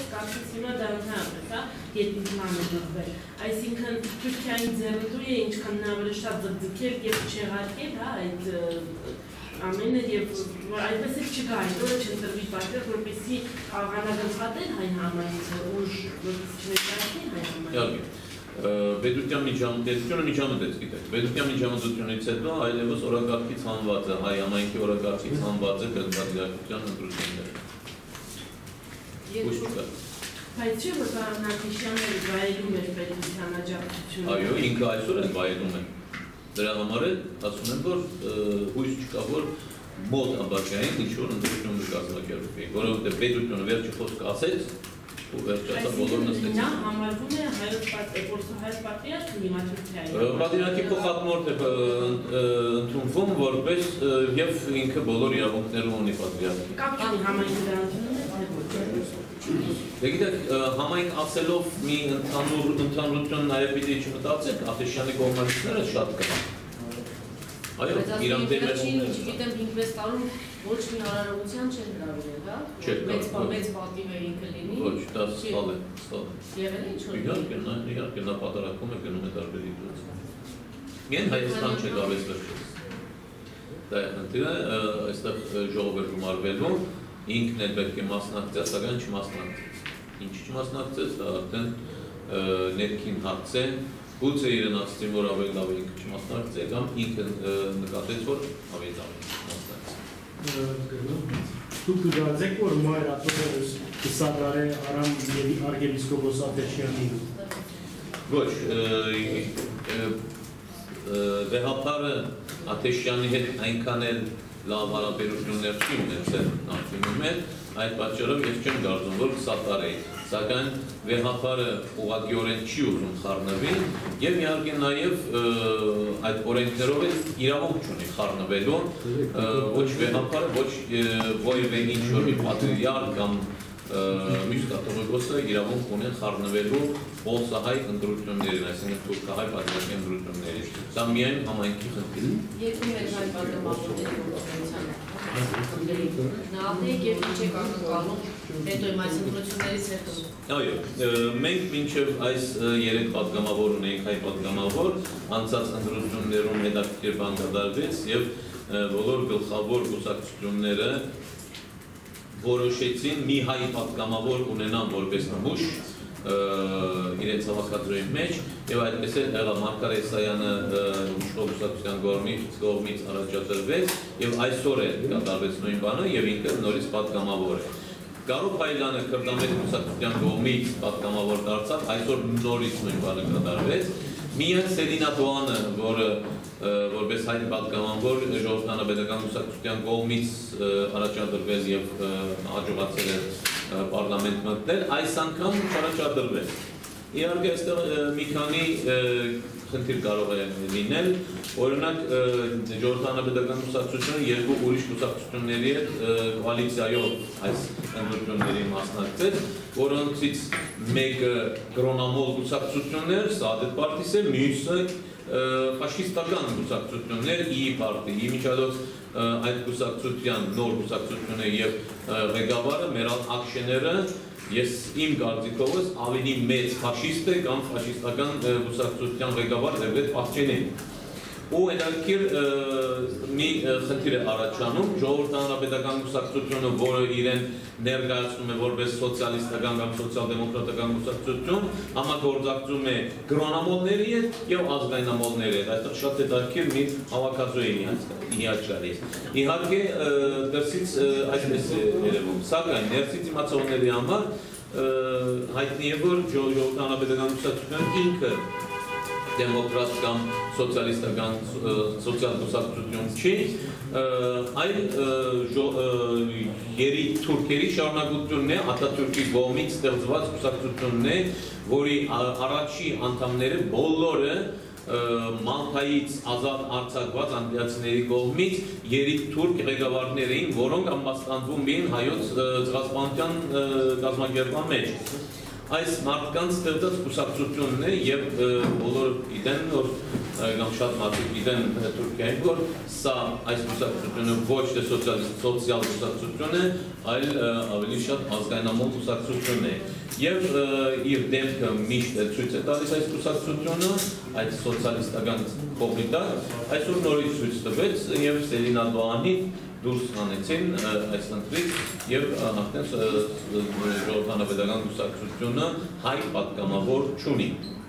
կապիտացիոնը դա ընդհանրապես է, երկինքն է դրվել։ Այսինքն Թուրքիային ձեռնտու է ինչքան հնարավոր շատ ձգձգել եւ չեղարկել, հա, այդ ամենը եւ այդպես էլ չկա, որը չընտրվի պատճառ, որպեսզի խաղանագծվատեն հայ համայնքը, ուժ որպեսզի չներկայացնի հայ համայնքը։ Պետության միջամտեց, գիտեք, պետության միջամտությունից հետո այլևս օրակարգից հանված է, հայ համայնքի օրակարգից հանված է կրկնապատկերության ընտրությունները։ Բայց չէ, որ Նաթիշյանները վայելում էր պետության աջակցությունը։ Այո, ինքը այսօր էլ վայելում է։ Դրա համար էլ ասում եմ, որ հույս չկա, որ մոտ ամբարշային ինչ-որ ընտրություն կազմակերպվի, որովհետև պետությունը վերջի խոսքը ասեց, ու վերջացավ բոլոր նստեցին։ Նա համարվում է հայոց պատրիարքը հիմա Թուրքիայի։ Պատրիարքի փոխադմորդ է ընդունվում որպես եւ ինքը բոլոր իրավունքները ունի պատրիարքի։ Կապ չունի համայնքը դա ընդունում է, թե ոչ։ Դե գիտեք, համայնք ասելով մի ընդհանրություն նաև պիտի չմտածեք, Աթեշյանի կողմնակիցները շատ կան։ Այո, իրանք չգիտեմ 5-6 տարում ոչ մի հարարողության չեն հրավիրել, հա? Մեծ պատիվ է ինքը լինի։ Ոչ, դա սխալ է, Եղել է ինչ-որ։ Իհարկե, նա պատարագում է գնում է տարբեր իդրություն։ Միայն Հայաստան չէ գալիս վերջից։ Դա է խնդիրը, այստեղ ժողով էր գումարվելու, ինքն էլ պետք է մասնակցել, սակայն չմասնակցեց։ Ինչ չմասնակցեց, դա արդեն ներքին հարց է, գուցե իրեն ասցին, որ ավելի լավ է ինքը չմասնակցել, կամ ինքը նկատեց, որ ավելի լավ է չմասնակցել։ Դուք գիտեք, որ մայր ատորը կսադար է Արամ Արգեպիսկոպոս Աթեշյանի։ Ոչ, վեհապարը Աթեշյանի հետ այնքան էլ լավ հարաբերություններ չի ունեցել նախկինում է, այդ պատճառով ես չեմ կարծում, որ կսադար է, սակայն վեհապարը ուղղակիորեն չի ուզում խառնվել եւ իհարկե նաեւ այդ օրենքներով էլ իրավունք չունի խառնվելու ոչ վեհապարը, ոչ որևէ ինչ-որ պատրիարք կամ մյուս կաթողիկոսը իրավունք ունեն խառնվելու պոլսահայ ընտրություններին, այսինքն թուրքահայ պատրիարքի ընտրություններին։ Սա միայն համայնքի խնդիր է։ Երկու մեծ հայ պատգամավորների գործունեության նավնեք եւ ինչ եք ակնկալում հետո իմ այս ընտրություններից հետո։ Այո, մենք մինչև այս 3 պատգամավոր ունենք հայ պատգամավոր, անցած ընտրություններում հետաքրքիր բան կատարվեց եւ բոլոր գլխավոր կուսակցությունները որոշեցին մի հայ պատգամավոր ունենան որպես նմուշ իրենց հավաքածուի մեջ եւ այդպես էլ եղավ Մարգարետ Իսայանը իշխող կուսակցության կողմից առաջադրվեց եւ այսօր է կատարվեց նույն բանը եւ ինքը նորից պատգամավոր է։ Գարո Փայլյանը Քրդամետ կուսակցության կողմից պատգամավոր դարձավ, այսօր նորից նույն բանը կատարվեց։ Միայն Սելինա Դոանը, որը որպես հայ պատգամավոր ժողովրդանապետական կուսակցության կողմից առաջադրվել եւ հաջողացել է պարլամենտ մտնել, այս անգամ չառաջադրվել։ Իհարկե այստեղ մի քանի խնդիր կարող է լինել, օրինակ ժողովրդանապետական կուսակցությունը երկու ուրիշ կուսակցությունների հետ կոալիցիայով այս ընտրություններին մասնակցեց, որոնցից մեկը կրոնամոլ կուսակցություններ, Սաադետ պարտիզը, մյուսը ֆաշիստական կուսակցություններ, ԻԻ պարտիի միջադոց այդ կուսակցության նոր կուսակցությունը եւ ղեկավարը Մերալ Ակշեները ես իմ կարծիքովս ավելի մեծ ֆաշիստ է կամ ֆաշիստական կուսակցության ղեկավար Դեվլետ Պախչենին։ Ու հետաքրքիր մի խնդիր է առաջանում, ժողովրդանապետական կուսակցությունը, որը իրեն ներկայացնում է որպես սոցիալիստական կամ սոցիալ-դեմոկրատական կուսակցություն, համագործակցում է կրոնամոլների հետ եւ ազգայնամոլների հետ։ Այստեղ շատ հետաքրքիր մի հավաքածու է իհարկե։ Իհարկե դրսից այսպես է երևում, սակայն ներսից իմացողների համար հայտնի է, որ ժողովրդանապետական կուսակցությունը ինքը դեմոկրատ կամ սոցիալիստական կուսակցություն չի, այլ թուրքերի շարունակությունն է, Աթաթուրքի կողմից ստեղծված կուսակցությունն է, որի առաջի անդամները բոլորը Մալթայից ազատ արձակված անգլիացիների կողմից երիտթուրք ղեկավարներ էին, որոնք ամբաստանվում էին հայոց ցեղասպանության կազմակերպման մեջ։ Այս մարդկանց ստեղծած կուսակցությունն է եւ բոլորը գիտեն, որ կամ շատ մարդիկ գիտեն Թուրքիայում, որ սա այս կուսակցությունը ոչ թե սոցիալ կուսակցություն է, այլ ավելի շատ ազգայնամոլ կուսակցություն է։ Եվ իր դեմքը միշտ ցույց է տալիս այս կուսակցությունը, այդ սոցիալիստական կողմի տակ, այսօր նորից ցույց տվեց եւ Սելին Ալբանի դուրս հանեցին այս ընտրից եւ արդեն ժողովրդանավետական կուսակցությունը հայ պատգամավոր չունի։